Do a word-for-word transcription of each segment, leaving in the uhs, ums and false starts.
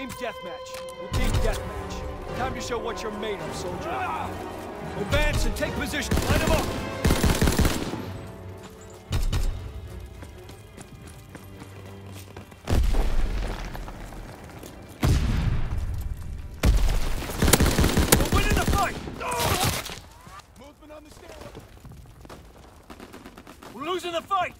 Team deathmatch. Routine deathmatch. Time to show what you're made of, soldier. Ah! Advance and take position. Line them up. We're winning the fight. Oh! Movement on the stairwell. We're losing the fight.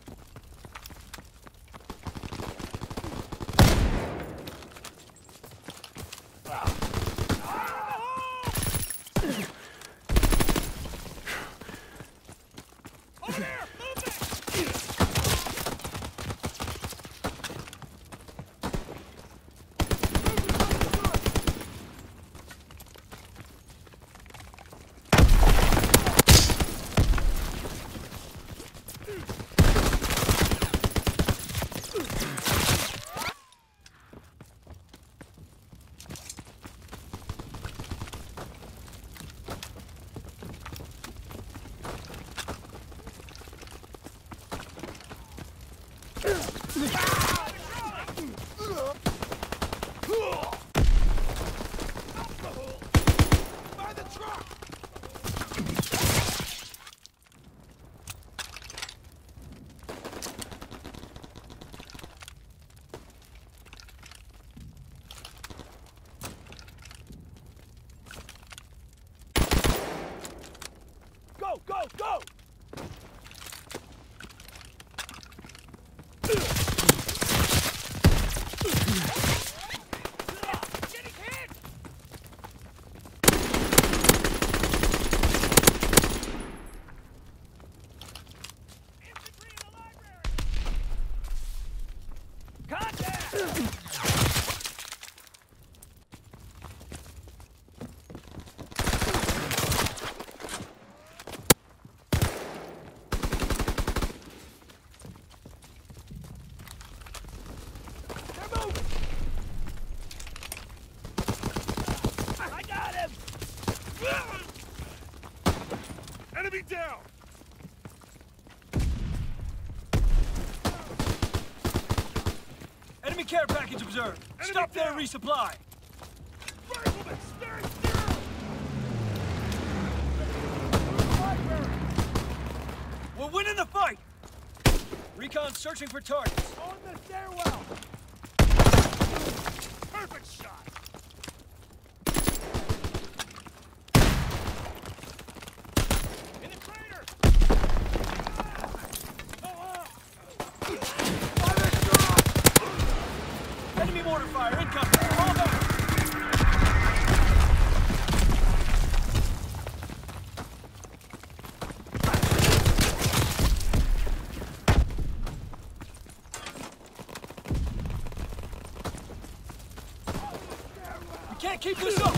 Go, go, go! Getting hit! Infantry in the library! Contact! Enemy down! Enemy care package observed. Enemy Stop down. There and resupply. Rifleman, stand still! We're winning the fight! Recon searching for targets. On the stairwell! Perfect shot! Enemy mortar fire incoming! Fall back! We can't keep this up!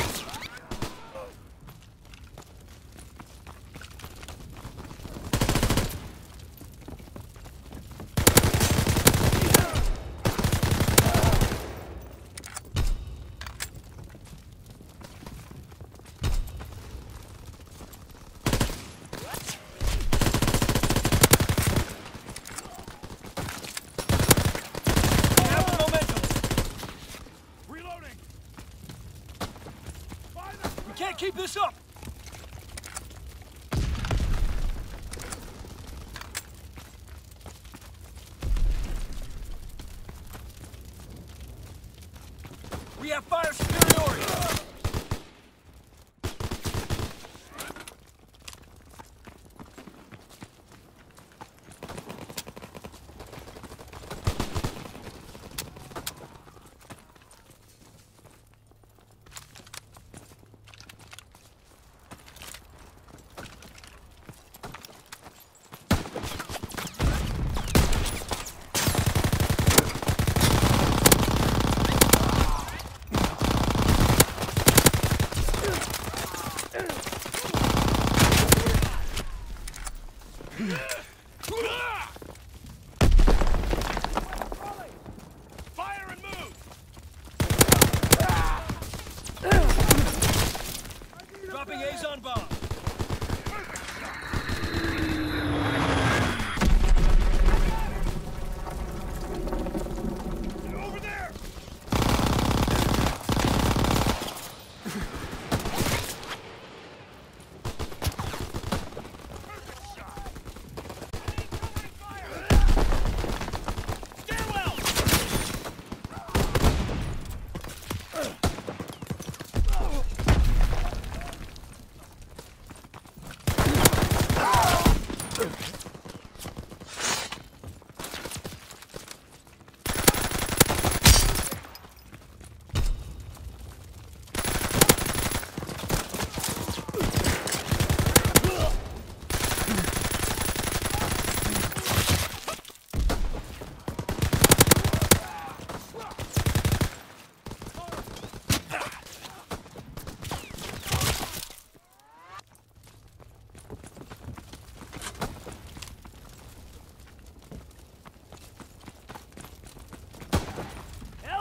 Can't keep this up! We have fire superiority!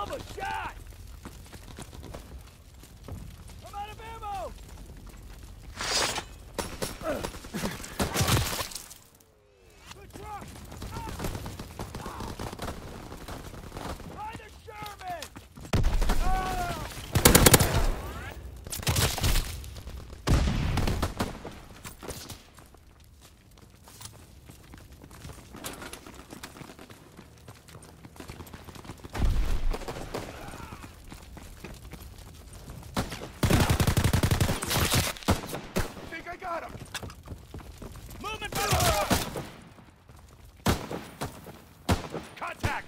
Almost shot! I'm out of ammo! Good truck! Find a Sherman! Oh! Think I got him! Movement for the Contact!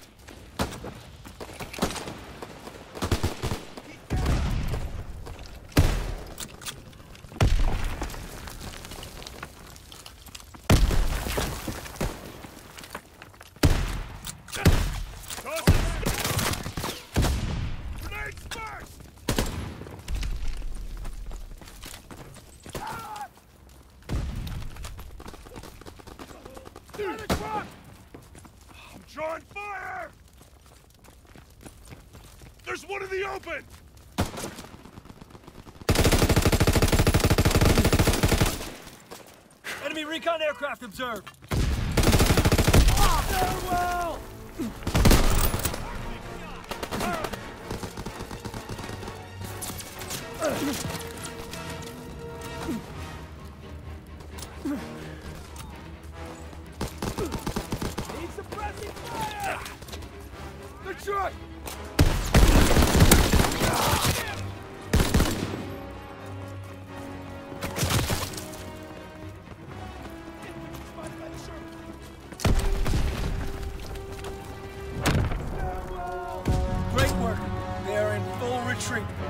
Grenades first! Through the truck! I'm drawing fire! There's one in the open! Enemy recon aircraft observed! Farewell! Need suppressing fire! The truck! Great work. They are in full retreat.